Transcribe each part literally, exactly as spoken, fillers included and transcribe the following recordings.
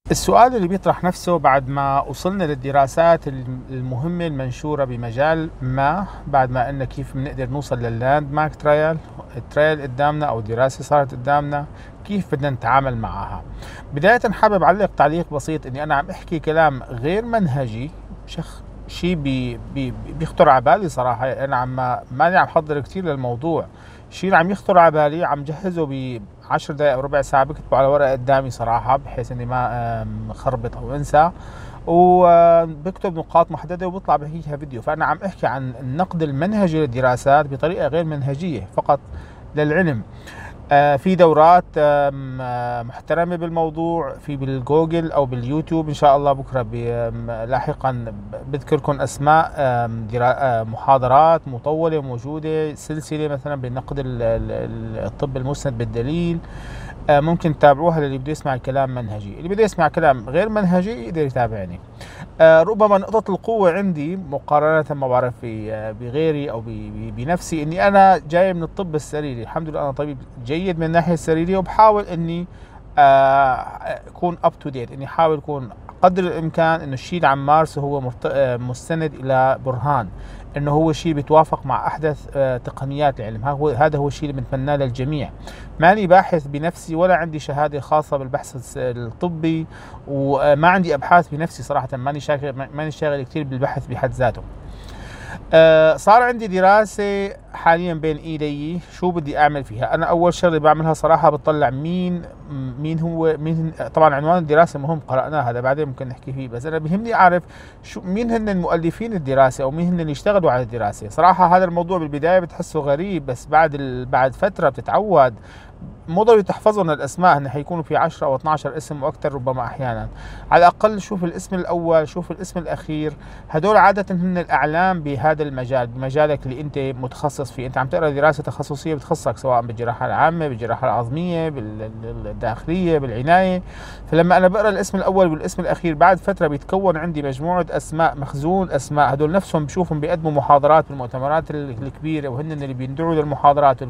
السؤال اللي بيطرح نفسه بعد ما وصلنا للدراسات المهمة المنشورة بمجال ما، بعد ما قلنا كيف بنقدر نوصل لللاند مارك ترايل، الترايل قدامنا أو دراسة صارت قدامنا، كيف بدنا نتعامل معها. بداية حابب أعلق تعليق بسيط إني أنا عم أحكي كلام غير منهجي، شخ شيء بي بي بيخطر على بالي صراحة. أنا عم ماني عم حضر كتير للموضوع، شيء اللي عم يخطر على بالي عم جهزه بعشر دقائق أو ربع ساعة، بكتبه على ورقة قدامي صراحة بحيث إني ما آم، خربط أو أنسى، وبكتب نقاط محددة وبطلع بحكيها فيديو. فأنا عم أحكي عن النقد المنهجي للدراسات بطريقة غير منهجية فقط للعلم. آه، في دورات آم، آه، محترمة بالموضوع، في بالجوجل أو باليوتيوب إن شاء الله بكرة بي- آم، لاحقا بذكركم أسماء آم، درا- آه، محاضرات مطولة موجودة، سلسلة مثلا بنقد ال- ال- الطب المسند بالدليل. آه، ممكن تتابعوها للي بده يسمع كلام منهجي. اللي بده يسمع كلام غير منهجي يقدر يتابعني. آه، ربما نقطة القوة عندي مقارنة ما بعرف في- آه، بغيري أو ب- ب- بنفسي، إني أنا جاي من الطب السريري، الحمد لله أنا طبيب جيد من الناحية السريرية، وبحاول إني آه، أكون أب تو ديت، إني أحاول أكون قدر الإمكان إنه الشيء اللي عم مارسه هو مرت- آه، مستند إلى برهان، إنه هو شيء بيتوافق مع أحدث آه، تقنيات العلم. ها هو هذا هو الشيء اللي بنتمناه للجميع. ماني باحث بنفسي ولا عندي شهادة خاصة بالبحث الس- الطبي، وما عندي ابحاث بنفسي صراحه، ماني شاغل ماني شاغل كثير بالبحث بحد ذاته. آه، صار عندي دراسه حاليا بين ايدي، شو بدي اعمل فيها؟ انا اول شغله بعملها صراحه بطلع مين مين هو مين. طبعا عنوان الدراسه مهم، قراناه هذا بعدين ممكن نحكي فيه، بس انا بيهمني اعرف شو مين هن المؤلفين الدراسه او مين هن اللي اشتغلوا على الدراسه. صراحه هذا الموضوع بالبدايه بتحسه غريب، بس بعد ال... بعد فتره بتتعود. مو ضروري تحفظهم الاسماء، هن حيكونوا في عشرة او اثني عشر اسم واكثر ربما احيانا. على الاقل شوف الاسم الاول، شوف الاسم الاخير. هدول عاده هن الاعلام بهذا المجال، بمجالك اللي انت متخصص فيه. انت عم تقرا دراسه تخصصيه بتخصك سواء بالجراحه العامه، بالجراحه العظميه، بالداخليه، بالعنايه. فلما انا بقرا الاسم الاول والاسم الاخير بعد فتره بيتكون عندي مجموعه اسماء، مخزون اسماء. هدول نفسهم بشوفهم بيقدموا محاضرات بالمؤتمرات الكبيره، وهن اللي بيندعوا للمحاضرات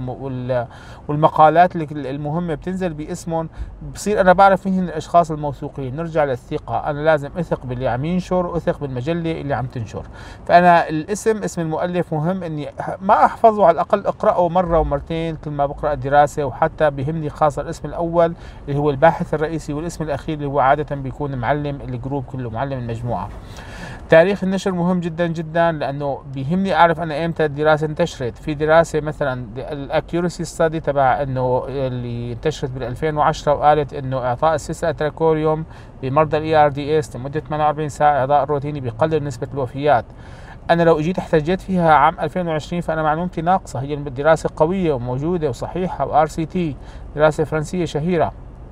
والمقالات اللي المهمة بتنزل باسمهم. بصير أنا بعرف مين هن الأشخاص الموثوقين. نرجع للثقة، أنا لازم أثق باللي عم ينشر وأثق بالمجلة اللي عم تنشر. فأنا الاسم، اسم المؤلف مهم إني ما أحفظه، على الأقل أقرأه مرة ومرتين كل ما بقرأ الدراسة. وحتى بيهمني خاصة الاسم الأول اللي هو الباحث الرئيسي، والاسم الأخير اللي هو عادة بيكون معلم الجروب كله، معلم المجموعة. تاريخ النشر مهم جدا جدا، لانه بيهمني اعرف انا امتى الدراسه انتشرت. في دراسه مثلا الاكيورسي ستادي تبع انه اللي انتشرت بال ألفين وعشرة وقالت انه اعطاء السيس اتراكوريوم بمرضى الاي ار دي اس لمده ثمانية وأربعين ساعه اعطاء روتيني بيقلل نسبه الوفيات. انا لو اجيت احتجيت فيها عام ألفين وعشرين فانا معلومتي ناقصه. هي الدراسه قويه وموجوده وصحيحه، وار سي تي دراسه فرنسيه شهيره.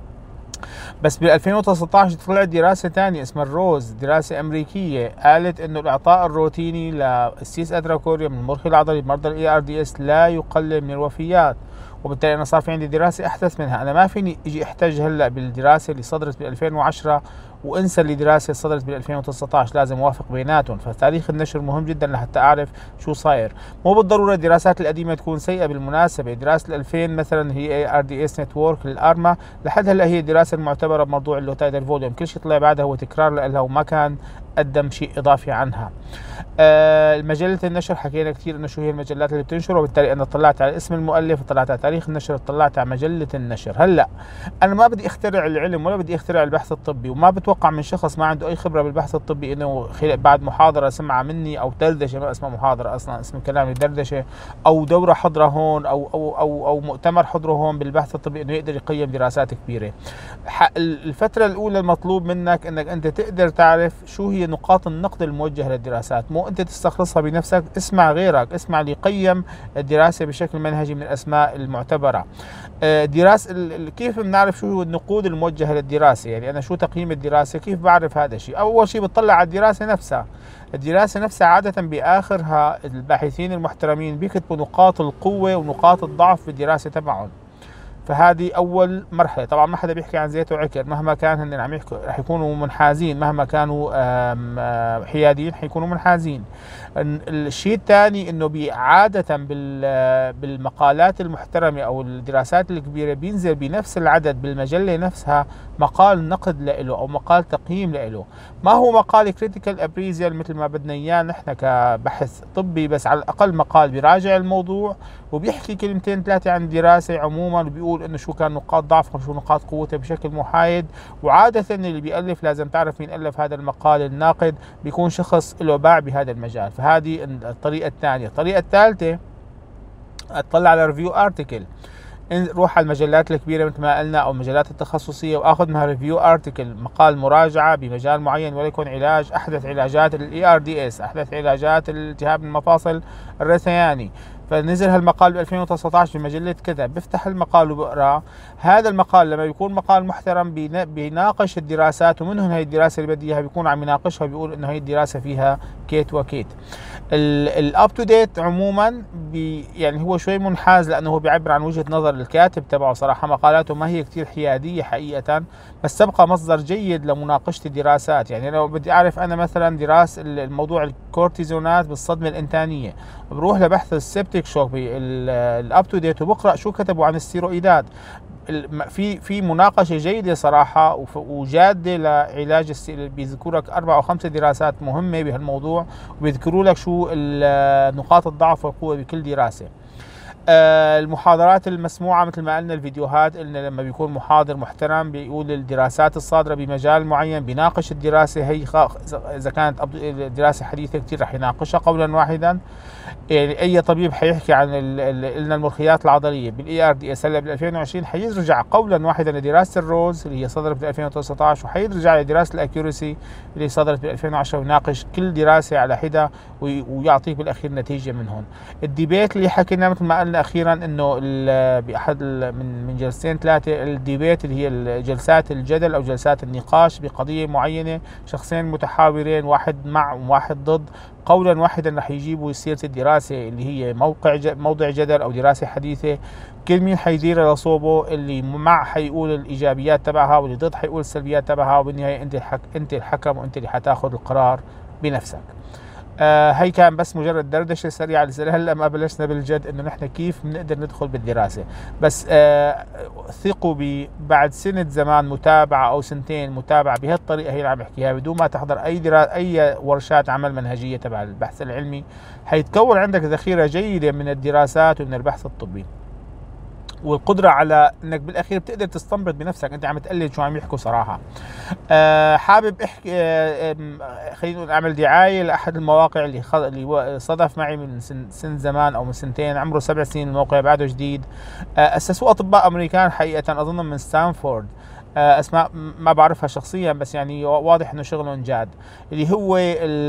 بس بال ألفين وتسعة عشر طلعت دراسة ثانية اسمها الروز، دراسة أمريكية، قالت إنه الإعطاء الروتيني للسيس أتراكوريوم من المرخي العضلي بمرضى الإي آر دي إس لا يقلل من الوفيات. وبالتالي أنا صار في عندي دراسة أحدث منها. أنا ما فيني أجي أحتج هلا بالدراسة اللي صدرت بال ألفين وعشرة وانسى اللي دراسة صدرت بال ألفين وتسعة عشر، لازم اوافق بيناتهم. فتاريخ النشر مهم جدا لحتى اعرف شو صاير. مو بالضروره الدراسات القديمه تكون سيئه، بالمناسبه دراسه ألفين مثلا هي اي ار دي اس نتورك للارما، لحد هلا هي الدراسه المعتبره بموضوع اللوتايدال فوليوم. كل شيء طلع بعدها هو تكرار لها وما كان قدم شيء اضافي عنها. آه مجله النشر حكينا كثير انه شو هي المجلات اللي بتنشر، وبالتالي انا طلعت على اسم المؤلف، طلعت على تاريخ النشر، طلعت على مجله النشر. هلا انا ما بدي اخترع العلم ولا بدي اخترع البحث الطبي، وما بتوقع من شخص ما عنده اي خبره بالبحث الطبي انه بعد محاضره سمعها مني او دردشه، ما اسمها محاضره اصلا، اسم كلامي دردشه، او دوره حضره هون او او او او مؤتمر حضره هون بالبحث الطبي انه يقدر يقيم دراسات كبيره. الفتره الاولى المطلوب منك انك انت تقدر تعرف شو هي نقاط النقد الموجهه للدراسات، مو انت تستخلصها بنفسك. اسمع غيرك، اسمع اللي يقيم الدراسه بشكل منهجي من الاسماء المعتبره. دراسه كيف بنعرف شو هو النقود الموجهه للدراسه؟ يعني انا شو تقييم الدراسه؟ كيف بعرف هذا الشيء؟ اول شيء بتطلع على الدراسه نفسها. الدراسه نفسها عاده باخرها الباحثين المحترمين بيكتبوا نقاط القوه ونقاط الضعف في الدراسه تبعهم. فهذه اول مرحله. طبعا ما حدا بيحكي عن زيت وعكر، مهما كان هن عم يحكوا رح يكونوا منحازين، مهما كانوا آم آم حياديين حيكونوا منحازين. الشيء الثاني انه عاده بالمقالات المحترمه او الدراسات الكبيره بينزل بنفس العدد بالمجله نفسها مقال نقد له او مقال تقييم له، ما هو مقال كريتيكال ابريزيال مثل ما بدنا اياه نحن كبحث طبي، بس على الاقل مقال بيراجع الموضوع وبيحكي كلمتين ثلاثه عن الدراسه عموما، وبيقول انه شو كان نقاط ضعفها وشو نقاط قوتها بشكل محايد. وعاده اللي بيالف لازم تعرف مين الف هذا المقال، الناقد بيكون شخص له باع بهذا المجال. فهذه الطريقه الثانيه. الطريقه الثالثه اطلع على ريفيو ارتكل، روح على المجلات الكبيره مثل ما قلنا او المجلات التخصصيه واخذ منها ريفيو ارتكل، مقال مراجعه بمجال معين وليكن علاج احدث علاجات الاي ار دي اس، احدث علاجات الالتهاب المفاصل الرثياني، فنزل هالمقال ب ألفين وتسعة عشر بمجله كذا، بفتح المقال وبقراه. هذا المقال لما بيكون مقال محترم بيناقش الدراسات، ومنهم هي الدراسه اللي بدي اياها بيكون عم يناقشها وبيقول انه هي الدراسه فيها كيت وكيت. الاب تو ديت عموما بي يعني هو شوي منحاز لانه هو بيعبر عن وجهه نظر الكاتب تبعه، صراحه مقالاته ما هي كثير حياديه حقيقه، بس تبقى مصدر جيد لمناقشه الدراسات. يعني لو بدي اعرف انا مثلا دراسه الموضوع الكورتيزونات بالصدمه الانتانيه، بروح لبحث السبتيك شوك بالاب تو ديت وبقرا شو كتبوا عن الستيرويدات. في في مناقشه جيده صراحه وجاده لعلاج السي، بيذكروا لك اربع او خمس دراسات مهمه بهالموضوع، وبيذكروا لك شو نقاط الضعف والقوه بكل دراسه. المحاضرات المسموعه مثل ما قلنا، الفيديوهات قلنا لما بيكون محاضر محترم بيقول الدراسات الصادره بمجال معين، بيناقش الدراسه هي، اذا كانت دراسه حديثه كثير رح يناقشها قولا واحدا. يعني اي طبيب حيحكي عن قلنا المرخيات العضليه بالاي ار دي اس هلا بال ألفين وعشرين، حيرجع قولا واحدا لدراسه الروز اللي هي صدرت بال ألفين وتسعة عشر، وحيرجع لدراسه الاكيورسي اللي صدرت بال ألفين وعشرة، ويناقش كل دراسه على حده ويعطيك بالاخير نتيجه منهم. الديبيت اللي حكينا مثل ما قلنا اخيرا انه باحد من من جلستين ثلاثه، الديبيت اللي هي جلسات الجدل او جلسات النقاش بقضيه معينه، شخصين متحاورين واحد مع وواحد ضد، قولا واحدا رح يجيبوا سيره الدراسه اللي هي موقع موضع جدل او دراسه حديثه، كل مين حيدير لصوبه، اللي مع حيقول الايجابيات تبعها واللي ضد حيقول السلبيات تبعها، وبالنهايه انت الحك... انت الحكم وانت اللي حتاخذ القرار بنفسك. آه هي كان بس مجرد دردشه سريعه لسه هلا ما بلشنا بالجد انه نحن كيف بنقدر ندخل بالدراسه، بس آه ثقوا بعد سنه زمان متابعه او سنتين متابعه بهالطريقه هي اللي عم بحكيها بدون ما تحضر اي درا اي ورشات عمل منهجيه تبع البحث العلمي، حيتكون عندك ذخيره جيده من الدراسات ومن البحث الطبي، والقدره على انك بالاخير بتقدر تستنبط بنفسك، انت عم تقلد شو عم يحكوا صراحه. أه حابب احكي أه خلينا اعمل دعايه لاحد المواقع اللي خ... اللي صدف معي من سن, سن زمان او من سنتين، عمره سبع سنين، الموقع بعده جديد. أه اسسوه اطباء امريكان حقيقه، اظن من ستانفورد، اسماء ما بعرفها شخصيا بس يعني واضح انه شغلهم جاد، اللي هو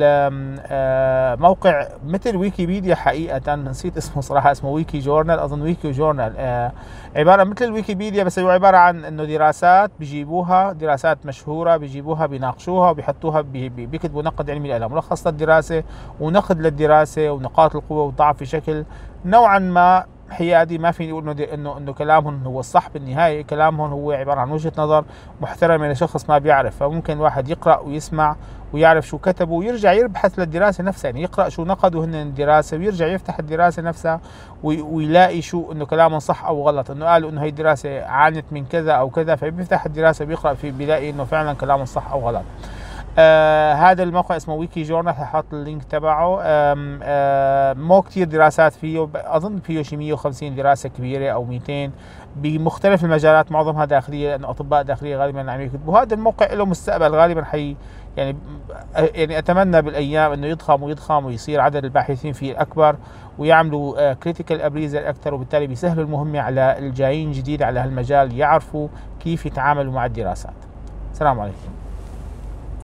موقع مثل ويكيبيديا حقيقه، نسيت اسمه صراحه، اسمه ويكي جورنال، اظن ويكي جورنال، عباره مثل الويكيبيديا بس هو عباره عن انه دراسات بيجيبوها، دراسات مشهوره بيجيبوها بيناقشوها وبيحطوها بيكتبوا نقد علمي لها، ملخص للدراسه ونقد للدراسه ونقاط القوه والضعف بشكل نوعا ما حيادي، ما فيني اقول انه انه انه كلامهم هو الصح، بالنهايه كلامهم هو عباره عن وجهه نظر محترمه لشخص ما بيعرف، فممكن الواحد يقرا ويسمع ويعرف شو كتبوا ويرجع يبحث للدراسه نفسها، يعني يقرا شو نقدوا هن الدراسه ويرجع يفتح الدراسه نفسها ويلاقي شو انه كلامهم صح او غلط، انه قالوا انه هي الدراسه عانت من كذا او كذا، فبيفتح الدراسه وبيقرا فيه بيلاقي انه فعلا كلامهم صح او غلط. آه هذا الموقع اسمه ويكي جورنال، حاحط اللينك تبعه. آم آم مو كثير دراسات فيه، اظن فيه شي مية وخمسين دراسه كبيره او مئتين بمختلف المجالات، معظمها داخليه لانه اطباء داخليه غالبا عم يكتبوا. هذا الموقع له مستقبل غالبا، حي يعني يعني اتمنى بالايام انه يضخم ويضخم ويصير عدد الباحثين فيه اكبر، ويعملوا كريتيكال ابريزل اكثر، وبالتالي بيسهلوا المهمه على الجايين جديد على هالمجال يعرفوا كيف يتعاملوا مع الدراسات. السلام عليكم.